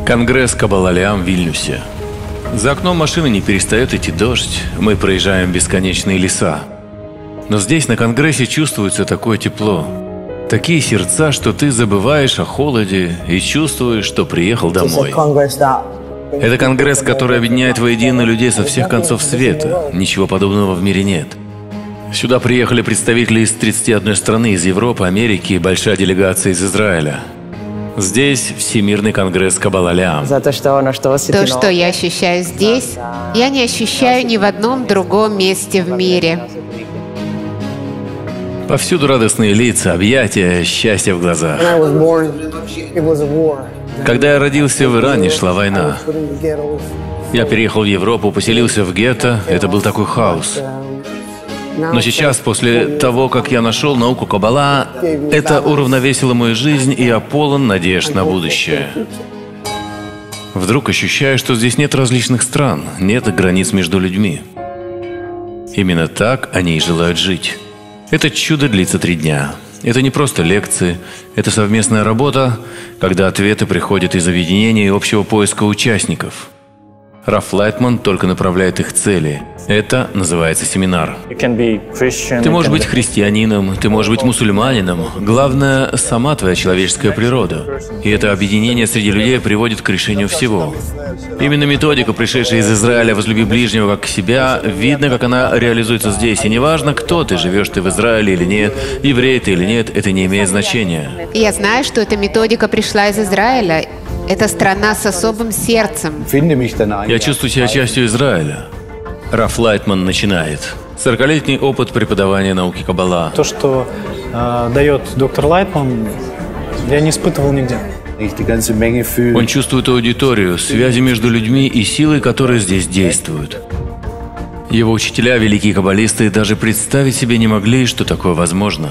Конгресс Кабала-Лиам в Вильнюсе. За окном машины не перестает идти дождь, мы проезжаем бесконечные леса. Но здесь, на Конгрессе, чувствуется такое тепло. Такие сердца, что ты забываешь о холоде и чувствуешь, что приехал домой. Это Конгресс, который объединяет воедино людей со всех концов света. Ничего подобного в мире нет. Сюда приехали представители из 31 страны, из Европы, Америки и большая делегация из Израиля. Здесь Всемирный конгресс Кабала-Лиам. То, что я ощущаю здесь, я не ощущаю ни в одном другом месте в мире. Повсюду радостные лица, объятия, счастье в глазах. Когда я родился в Иране, шла война. Я переехал в Европу, поселился в гетто. Это был такой хаос. Но сейчас, после того, как я нашел науку Каббала, это уравновесило мою жизнь, и я полон надежд на будущее. Вдруг ощущаю, что здесь нет различных стран, нет границ между людьми. Именно так они и желают жить. Это чудо длится 3 дня. Это не просто лекции, это совместная работа, когда ответы приходят из объединения и общего поиска участников. Раф Лайтман только направляет их цели. Это называется семинар. Ты можешь быть христианином, ты можешь быть мусульманином. Главное – сама твоя человеческая природа. И это объединение среди людей приводит к решению всего. Именно методика, пришедшая из Израиля «Возлюби ближнего как себя», видно, как она реализуется здесь. И неважно, кто ты, живешь ты в Израиле или нет, еврей ты или нет, это не имеет значения. Я знаю, что эта методика пришла из Израиля. Это страна с особым сердцем. Я чувствую себя частью Израиля. Раф Лайтман начинает. 40-летний опыт преподавания науки Каббала. То, что дает доктор Лайтман, я не испытывал нигде. Он чувствует аудиторию, связи между людьми и силой, которые здесь действуют. Его учителя, великие каббалисты, даже представить себе не могли, что такое возможно.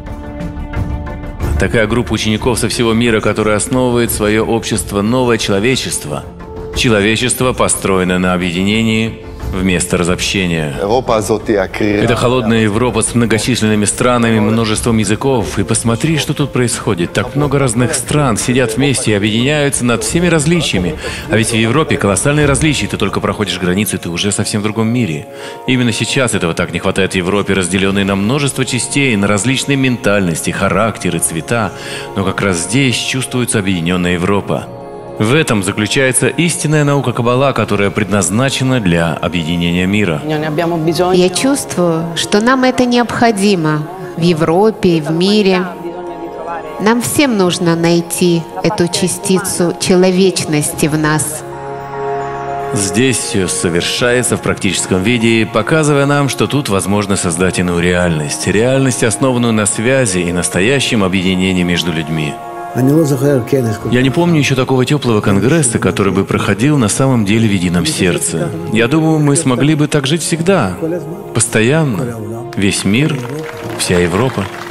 Такая группа учеников со всего мира, которая основывает свое общество «Новое человечество». Человечество, построенное на объединении вместо разобщения. Это холодная Европа с многочисленными странами, множеством языков. И посмотри, что тут происходит. Так много разных стран сидят вместе и объединяются над всеми различиями. А ведь в Европе колоссальные различия. Ты только проходишь границу, и ты уже совсем в другом мире. Именно сейчас этого так не хватает в Европе, разделенной на множество частей, на различные ментальности, характеры, цвета. Но как раз здесь чувствуется объединенная Европа. В этом заключается истинная наука Каббала, которая предназначена для объединения мира. Я чувствую, что нам это необходимо в Европе и в мире. Нам всем нужно найти эту частицу человечности в нас. Здесь все совершается в практическом виде, показывая нам, что тут возможно создать иную реальность. Реальность, основанную на связи и настоящем объединении между людьми. Я не помню еще такого теплого конгресса, который бы проходил на самом деле в едином сердце. Я думаю, мы смогли бы так жить всегда, постоянно. Весь мир, вся Европа.